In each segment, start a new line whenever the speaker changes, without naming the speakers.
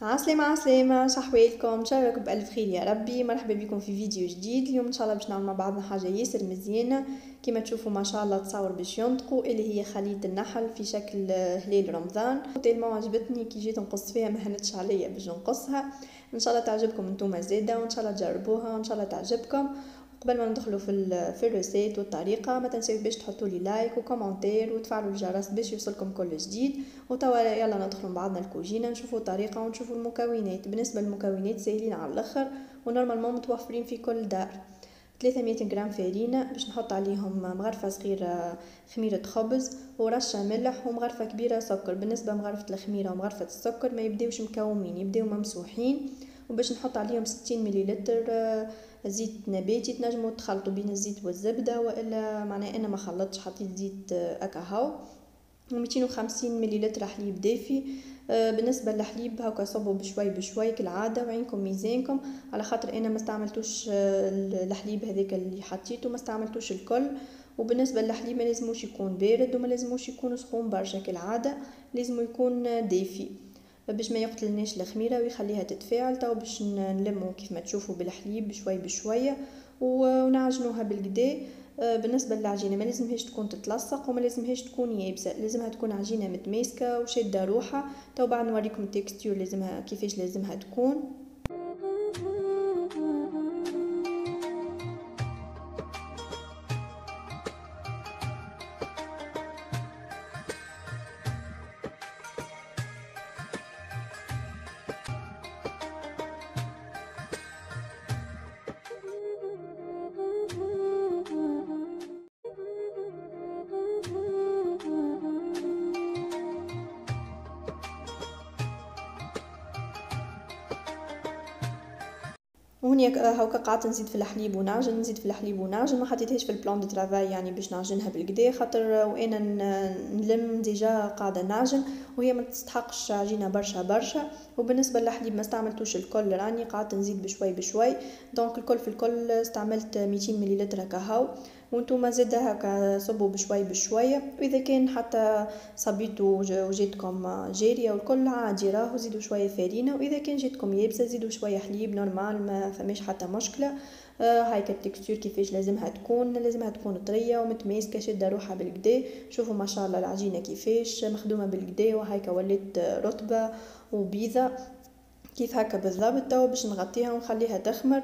عسلامة عسلامة، شحوالكم؟ ان شاء الله راكم بألف خير يا ربي. مرحبا بكم في فيديو جديد. اليوم ان شاء الله باش نعمل مع بعضنا حاجة ياسر مزيانة. كما تشوفوا ما شاء الله تصاور باش ينطقوا، اللي هي خلية النحل في شكل هلال رمضان. تالمو عجبتني كي جيت نقص فيها، ما هنتش عليا باش نقصها. ان شاء الله تعجبكم انتم زاده، وان شاء الله تجربوها وان شاء الله تعجبكم. قبل ما ندخلوا في الريسيت والطريقه، ما تنسوا باش تحطوا لي لايك وكومنتير وتفعلوا الجرس باش يوصلكم كل جديد. وتوا يلا ندخلوا مع بعضنا الكوجينه، نشوفوا الطريقه ونشوفوا المكونات. بالنسبه للمكونات ساهلين على الاخر ونورمالمون متوفرين في كل دار. 300 غرام فارينة باش نحط عليهم مغرفه صغيره خميره خبز ورشه ملح ومغرفه كبيره سكر. بالنسبه مغرفه الخميره ومغرفه السكر ما يبداوش مكومين، يبداو ممسوحين. وباش نحط عليهم 60 مليلتر زيت نباتي. تنجموا تخلطوا بين الزيت والزبده، والا معناها انا ما خلطتش، حطيت زيت اكاهو. و250 مليلتر حليب دافي. بالنسبه للحليب هاكا صبوا بشوي بشوي كالعاده، وعينكم ميزانكم، على خاطر انا ما استعملتوش الحليب هذاك اللي حطيته، ما استعملتوش الكل. وبالنسبه للحليب ما لازموش يكون بارد وما لازموش يكون سخون برشا كالعاده، لازم يكون دافي باش ما يقتلناش الخميره ويخليها تتفاعل. تو باش نلمو كيف ما تشوفوا بالحليب بشوي بشويه ونعجنوها بالقدا. بالنسبه للعجينه ما لازمهاش تكون تتلصق وما لازمهاش تكون يابسه، لازمها تكون عجينه متماسكه وشاده روحها. تو بعد نوريكم التكستور لازمها كيفاش لازمها تكون. وهني هاكا قعدت نزيد في الحليب ونعجن، نزيد في الحليب ونعجن. ما حطيتهاش في البلان دو ترافاي يعني باش نعجنها بالقدا، خاطر وانا نلم ديجا قاعده نعجن وهي ما تستحقش عجينه برشا برشا. وبالنسبه للحليب ما استعملتوش الكل، راني قعدت نزيد بشوي بشوي. دونك الكل في الكل استعملت 200 مليلتر كاهو. وانتم زاده هكا صبوا بشوي بشويه، واذا كان حتى صبيتوا وجيتكم جاريه والكل عادي راهو زيدوا شويه فارينه، واذا كان جيتكم يابسه زيدوا شويه حليب نورمال، ما فماش حتى مشكله. هاي التكستور كيفاش لازمها تكون طريه ومتماسكه شاده روحها بالقدا. شوفوا ما شاء الله العجينه كيفاش مخدومه بالقدا، وهايكا ولات رطبه وبيضه كيف هكا بالضبط. تو باش نغطيها ونخليها تخمر.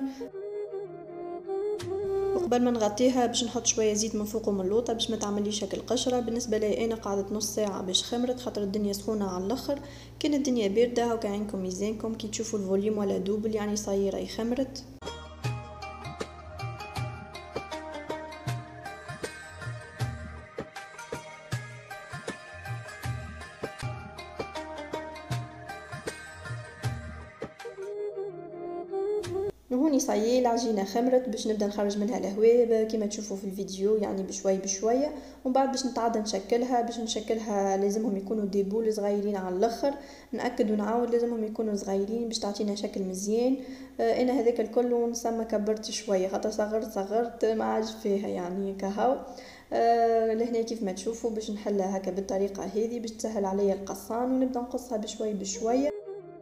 وقبل ما نغطيها باش نحط شويه زيت من فوق ومن اللوطه باش ما تعمليش شكل قشره. بالنسبه لي انا قعدت نص ساعه باش خمرت، خاطر الدنيا سخونه على الاخر. كان الدنيا بارده هاكا عينكم ميزانكم كي تشوفوا الفوليوم ولا دوبل يعني صايره خمرت. وهوني صايي العجينه خمرت، باش نبدا نخرج منها الهواء كما تشوفوا في الفيديو يعني بشوي بشويه. ومن بعد باش نتعدى نشكلها. باش نشكلها لازمهم يكونوا دي بول صغيرين على الاخر، ناكد ونعاود لازمهم يكونوا صغيرين باش تعطينا شكل مزيان. انا هذاك الكل نسمى كبرت شويه، خاطر صغرت ما عادش فيها يعني كهو. لهنا كيف ما تشوفوا باش نحلها هكا بالطريقه هذه باش تسهل عليا القصان، ونبدا نقصها بشوي بشويه.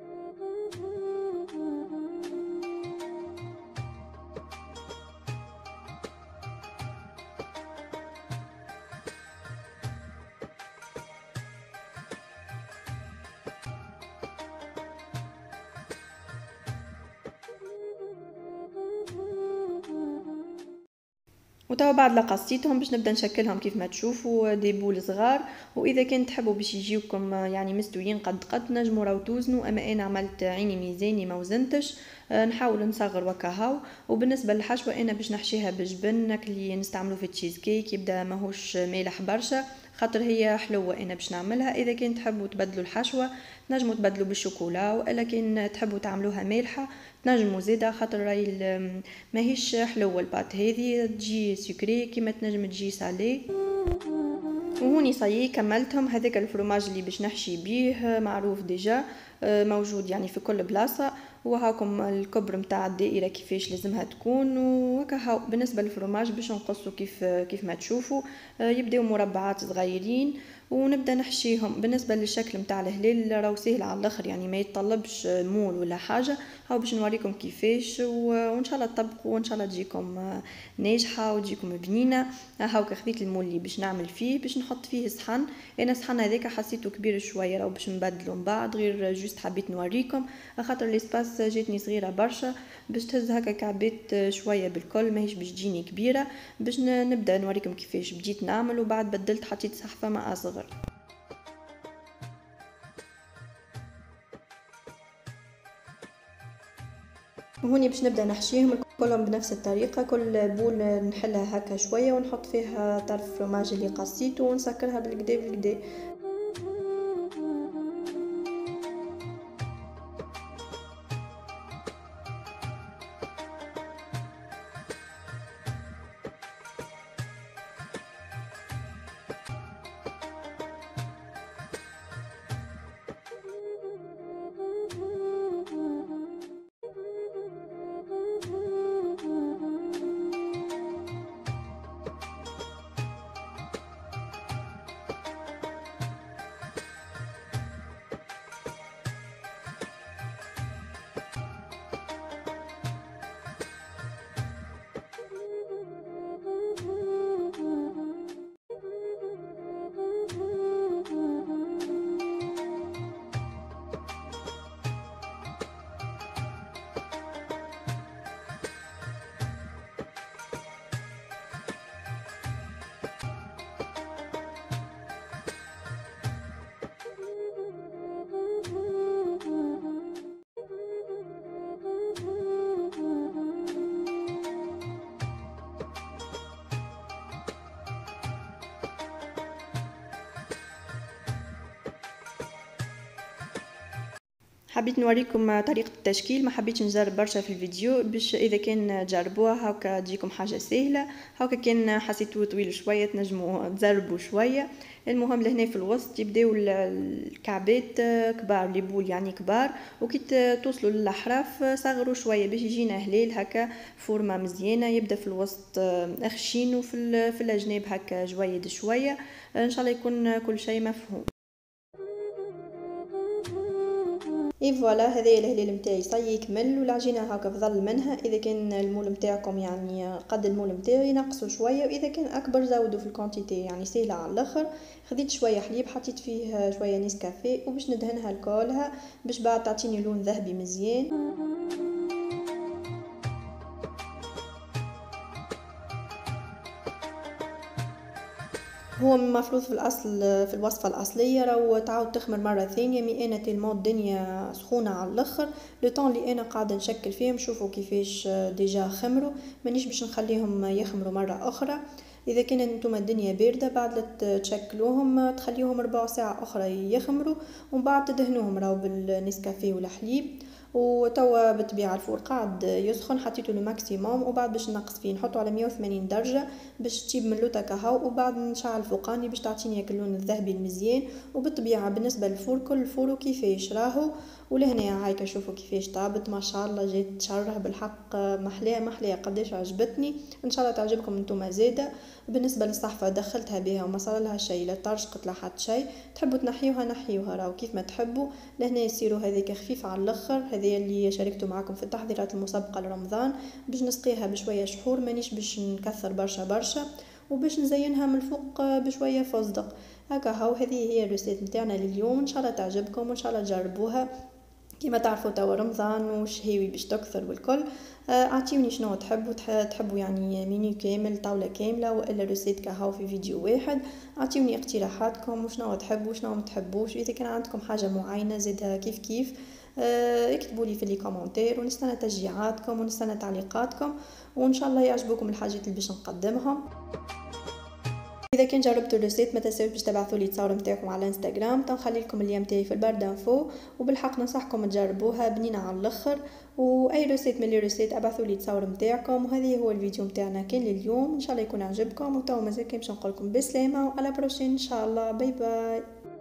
وتوا بعد لقصيتهم باش نبدا نشكلهم كيف ما تشوفوا دي بول صغار. واذا كان تحبوا باش يجيوكم يعني مستويين قد نجموا راو توزنوا، اما انا عملت عيني ميزاني ما وزنتش. نحاول نصغر وكهو. وبالنسبه للحشوه انا باش نحشيها بالجبن اللي نستعملوه في التشيز كيك، يبدا ماهوش مالح برشا خاطر هي حلوه انا باش نعملها. اذا كان تحبوا تبدلوا الحشوه نجموا تبدلوا بالشوكولا، والا كان تحبوا تعملوها مالحه تنجموا زيدا، خاطر راي ماهيش حلوه البات هذه تجي سكري كيما تنجم تجي سالي. وهوني صايي كملتهم. هذاك الفرماج اللي باش نحشي بيه معروف ديجا، موجود يعني في كل بلاصه. وهاكم الكبر متاع الدائره كيفاش لازمها تكون. وكهو بالنسبه للفرماج باش نقصوا كيف ما تشوفوا، يبداو مربعات صغيرين ونبدا نحشيهم. بالنسبه للشكل نتاع الهلال راهو سهل على الاخر، يعني ما يتطلبش مول ولا حاجه. هاو باش نوريكم كيفاش وان شاء الله تطبقوا وان شاء الله تجيكم ناجحه وتجيكم بنينه. هاو خذيت المول اللي باش نعمل فيه، باش نحط فيه صحن. انا الصحن هذاك حسيته كبير شويه، راهو باش نبدلوا من بعد، غير جوست حبيت نوريكم خاطر ليسباس جاتني صغيره برشا باش تهز هكا كعبات شويه بالكل، ماهيش باش تجيني كبيره. باش نبدا نوريكم كيفاش بديت نعمل، وبعد بدلت حطيت صحفه مع اصغر. وهوني باش نبدا نحشيهم كلهم بنفس الطريقه. كل بول نحلها هكا شويه ونحط فيها طرف فروماج اللي قصيته ونسكرها بالكدا بالكدا. حبيت نوريكم طريقة التشكيل، ما حبيتش نجرب برشا في الفيديو باش اذا كان تجربوها هكا تجيكم حاجة سهلة. هكا كان حسيتوه طويل شوية تنجموا تجربوا شوية. المهم لهنا في الوسط يبداو الكعبات كبار، لي بول يعني كبار، وكي توصلوا للاحراف صغروا شوية باش يجينا هلال هكا فورمة مزيانة. يبدا في الوسط اخشين وفي الاجناب هكا جويد شوية. ان شاء الله يكون كل شيء مفهوم. اي فوالا هذايا الهلال نتاعي صاي يكمل، والعجينه هكا فضل منها. اذا كان المول نتاعكم يعني قد المول نتاعي نقصوا شويه، واذا كان اكبر زودوا في الكونتيتي، يعني سهله على الاخر. خديت شويه حليب حطيت فيه شويه نسكافيه وباش ندهنها لكلها باش بعد تعطيني لون ذهبي مزيان. هو المفروض في الاصل في الوصفه الاصليه راهو تعاود تخمر مره ثانيه، مي انا تلمو الدنيا سخونه على الاخر. لو طون اللي انا قاعده نشكل فيهم شوفوا كيفاش ديجا خمروا، مانيش باش نخليهم يخمروا مره اخرى. اذا كان انتم الدنيا بارده بعد لا تشكلوهم تخليوهم ربع ساعه اخرى يخمروا، ومن بعد تدهنوهم راهو بالنسكافيه والحليب. وتوا بالطبيعه الفور قاعد يسخن، حطيته الماكسيموم، وبعد باش نقص فيه نحطه على 180 درجه باش تجيب من لوطا كهو، وبعد نشعل فوقاني باش تعطيني اللون الذهبي المزيان. وبالطبيعه بالنسبه للفور كل فور كيفاش راهو. ولهنا هايكا شوفوا كيفاش طابت ما شاء الله، جات تشرح بالحق محلاه محلاه قداش عجبتني. ان شاء الله تعجبكم نتوما زاده. بالنسبه للصحفه دخلتها بها وما صار لها شيء، لا طرشقت لا حتى شيء. تحبوا تنحيوها نحيوها راهو كيف ما تحبوا. لهنا يصيروا هذيك خفيف على الاخر. هذه اللي شاركته معكم في التحضيرات المسبقه لرمضان باش نسقيها بشويه شحور، مانيش باش نكثر برشا برشا، وباش نزينها من الفوق بشويه فستق هكا. هاو هذه هي الريسيت نتاعنا لليوم، ان شاء الله تعجبكم وان شاء الله تجربوها. كما تعرفوا توا رمضان وشهيوي باش تكثر والكل. اعطيوني شنو تحبوا يعني مينيو كامل طاوله كامله والا ريسيت كهو في فيديو واحد. اعطيوني اقتراحاتكم وشنو تحبوا وشنو ما تحبوش. اذا كان عندكم حاجه معينه زيدها كيف كيف اكتبوا لي في لي كومونتير، ونستنى تشجيعاتكم ونستنى تعليقاتكم، وان شاء الله يعجبوكم الحاجات اللي باش نقدمهم. اذا كان جربتوا الريسيت ما تنساوش باش تبعثوا لي التصاور نتاعكم على انستغرام، تنخلي لكم اللين نتاعي في البرد انفو. وبالحق ننصحكم تجربوها بنينه على الاخر. واي ريسيت من لي ريسيت ابعثوا لي التصاور نتاعكم. وهذه هو الفيديو نتاعنا كان لليوم، ان شاء الله يكون عجبكم. وتوا مازال كان باش نقول لكم بسلامه وعلى بروشين ان شاء الله. باي باي.